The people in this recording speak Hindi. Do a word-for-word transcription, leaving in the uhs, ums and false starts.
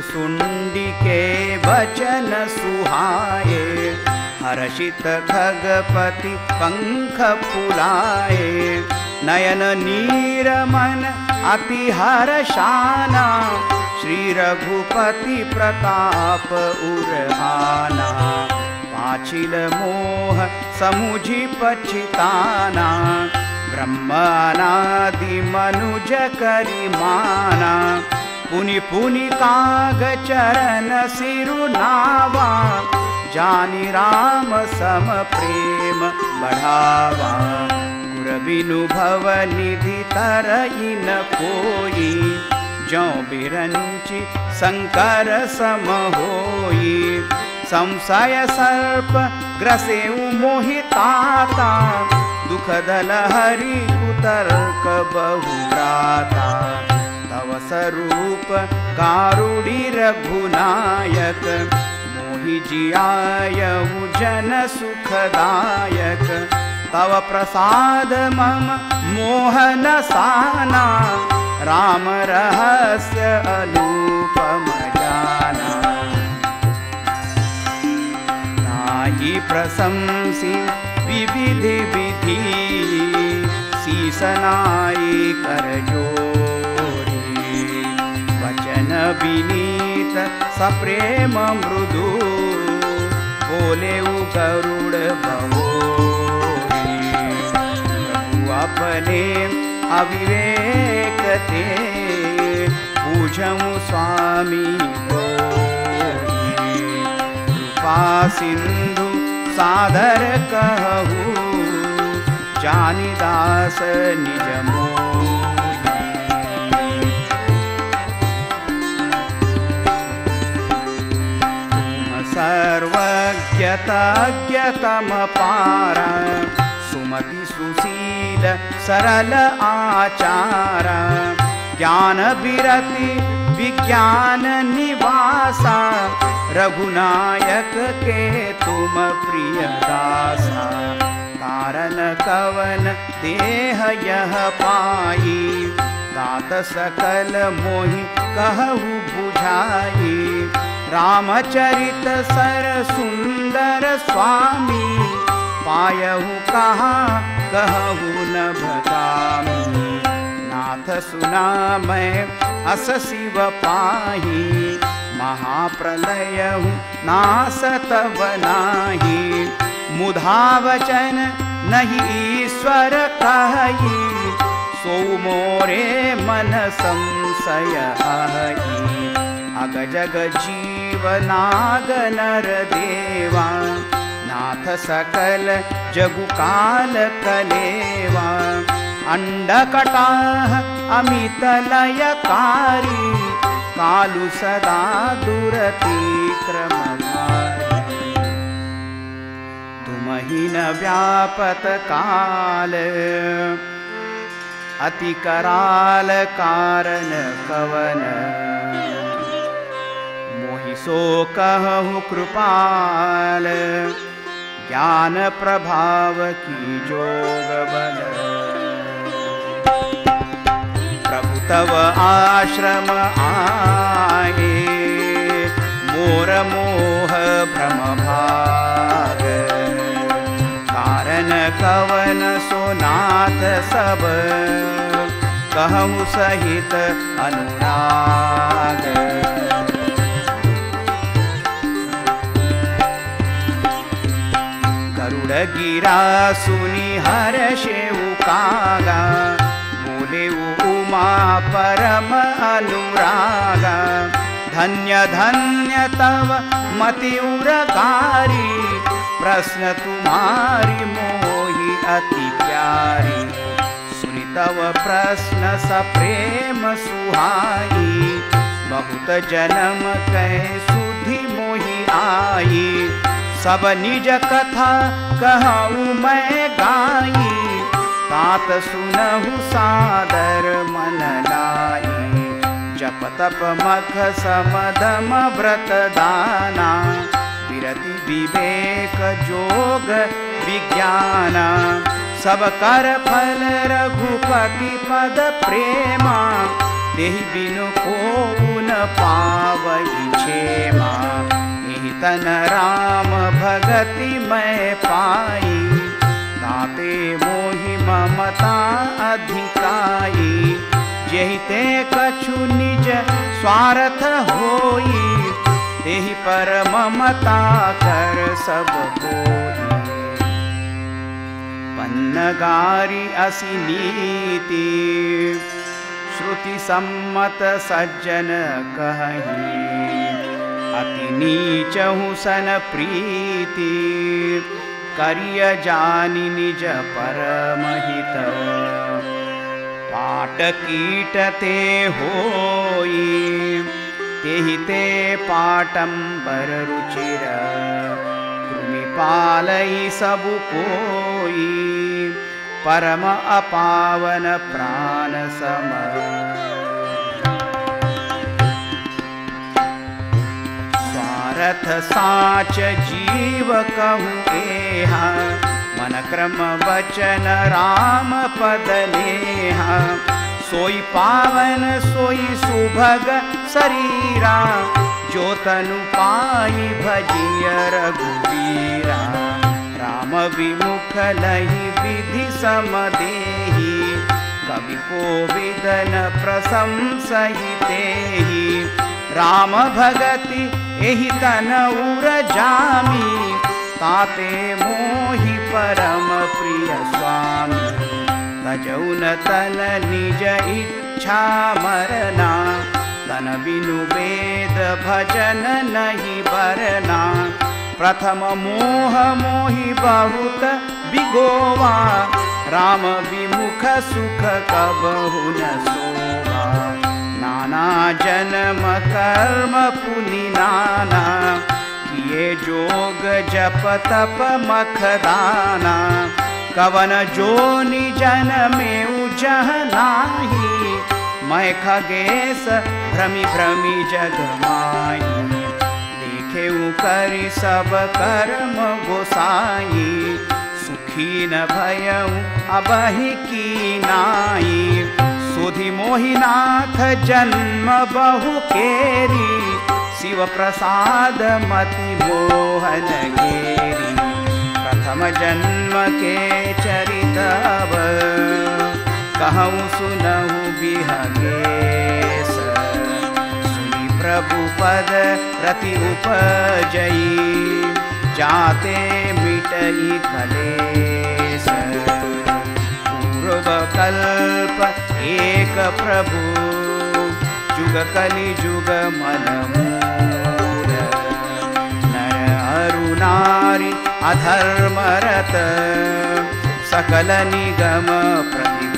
सुंडी के वचन सुहाए, हर्षित खगपति पंख फुलाए, नयन नीर मन अति हर्षाना, श्री रघुपति प्रताप उरहाना, पाचिल मोह समुझि पछिताना, ब्रह्मनादि मनुज करिमाना, पुनि पुनि काग चरण सिरुनावा, जानि राम सम प्रेम बढ़ावा, गुर बिनु भव निधि तरई न कोई, जौ बिरंचि शंकर सम होई, संशय सर्प ग्रसेउ मोहिताता, दुख दल हरि कुतर्क बहुराता, तव स्वरूप कारुणी रघुनायक, मोहि जियायउ जन सुखदायक, तव प्रसाद मम मोहन साना, राम रहस्य अनुपम जाना, ताहि प्रशंसी विविधि विधि, सीसनाई कर जोरी, वचन विनीत सप्रेम मृदु, बोलेउ गरुड़ बहोरी, प्रभु अपने अविवेक ते, पूछऊं स्वामी गोरी, कृपा सिंधु सादर कहूँ, जानि दास निज मोहि, तुम सर्वज्ञतज्ञतम पार, सुमति सुशील सरल आचार, ज्ञान बिरति विज्ञान निवासा, रघुनायक के तुम प्रिय दासा, कारण कवन देह यह पाई, दात सकल मोहि कहु बुझाई, रामचरित सर सुंदर स्वामी, पायहु कहाँ कहु न भगामी, नाथ सुना मैं अस शिव पाही, महाप्रलयहु नासत बनाही, मुधावचन नहीं ईश्वर कही, सो मोरे मन संशय हई, अग जग जीवनाग नर देवा, नाथ सकल जगु काल कलेवा, अंडकटाह अमित लयकारी, कालु सदा दुरतिक्रमकारी, तुमहि न व्यापत काल, अति कराल कारण कवन, मोहि सो कहूँ कृपाल, ज्ञान प्रभाव की जोग बल, प्रभु तव आश्रम आए, मोर मोह भ्रम भाग, कारण कवन सोनाथ सब, कहूँ सहित अनुराग, गरुड़ गिरा सुनि हर्षेउ कागा, बोले उमा परम अनुरागा, धन्य धन्य तव मति उरगारी, प्रश्न तुम्हारी मोहि अति प्यारी, सुनि तव प्रश्न सप्रेम सुहाई, बहुत जन्म कै सुधि मोहि आई, सब निज कथा कहूँ मैं गाई, तात सुनहु सादर मन लाई, जप तप मख समदम व्रत दाना, विरति विवेक जोग विज्ञाना, सब कर फल रघुपति पद प्रेमा, देहि बिनु को न पावई क्षेमा, एहि तन राम भगति मैं पाई। ताते मोहि ममता अधिकाई, जेहि ते कछु निज स्वार्थ होई। तेहि पर ममता कर सब कोई, पन्नगारी असी नीति। श्रुति सम्मत सज्जन कहि, अति नीचहु सन प्रीति। करिय जानि निज परम हित, पाट कीट ते होई। तेहि ते पाटंबर रुचिर, कृमि पालई सबु कोई। परम अपावन प्राण सम, स्वार्थ साच जीव कहूँ एहा। मन क्रम वचन राम पद नेहा, सोई पावन सोई सुभग शरीरा। जो तनु पाई भजिय रघुवीरा, राम विमुख लहि विधि समदेहि। कवि कोविद न प्रशंसहि तेहि, राम भगति एहि तन उर जामी। ताते मोहि परम प्रिय स्वामी, तजौ न तन निज इच्छा मरना। तन बिनु वेद भजन नहीं बरना, प्रथम मोह मोहि बहुत बिगोवा। राम विमुख सुख कबहु न सोवा, नाना जन्म कर्म पुनि नाना। किए जोग जप तप मखदाना, कवन जोनि जनमेउ जह नाही। मैं खगेश भ्रमि भ्रमि जग माही, देखेउ करि सब कर्म गोसाई। सुखी न भयउ अबहि की नाई, सुधि मोहिनाथ जन्म बहु केरी। शिव प्रसाद मति मोहन घेरी, प्रथम जन्म के चरितव। कहूँ सुनहु बिहगेश, सुनि प्रभु पद रति उपजई। जाते मिटई कलेश, पूर्व कल्प एक प्रभु। जुग कलि जुग मन मूल, नर अरु नारी अधर्म रत। सकल निगम प्रति